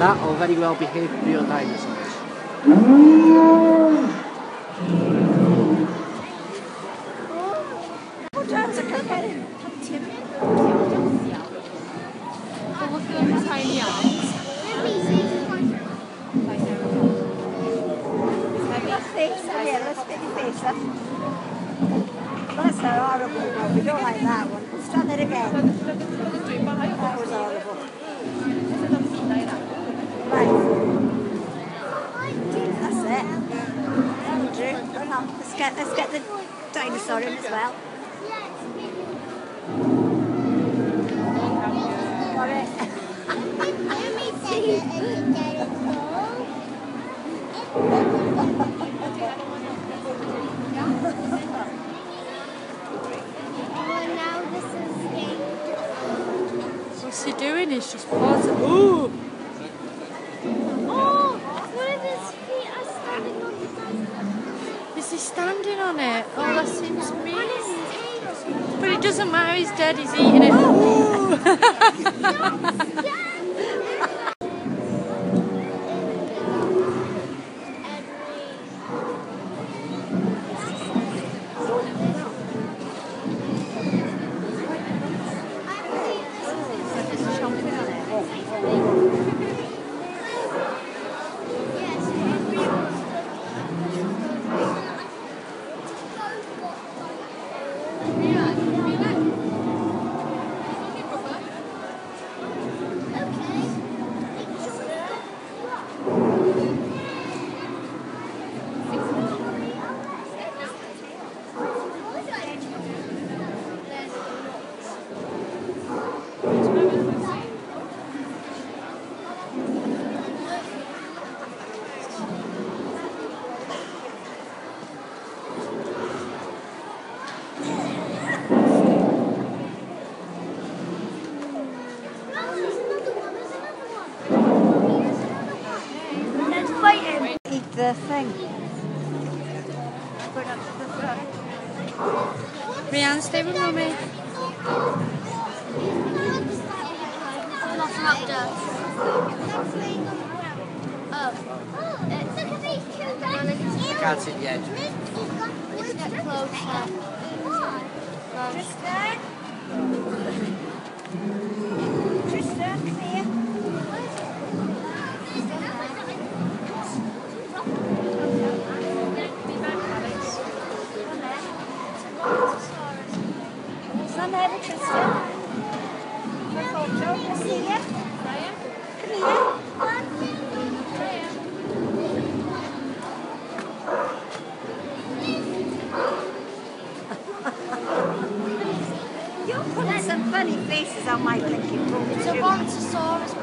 that or very well behaved real dinosaurs? Look at them tiny eyes. That's a horrible one. We don't like that one. Stand there again. That was horrible. Right. That's it. Andrew, come on. Let's get the dinosaur in as well. Got it. What's he doing? He's just pausing. Ooh! Oh, one of his feet are standing on the dinosaur. Is he standing on it? Oh, that seems mean. But it doesn't matter, he's dead, he's eating it. Eat the thing. Rianne, stay with Mummy. Velociraptor. I can't see the edge. Let's get closer. Tristan? Tristan, come here. Stand there, Tristan. My photo. I see you. Come here. You're putting some funny faces on my blinking phone. It's a brontosaurus.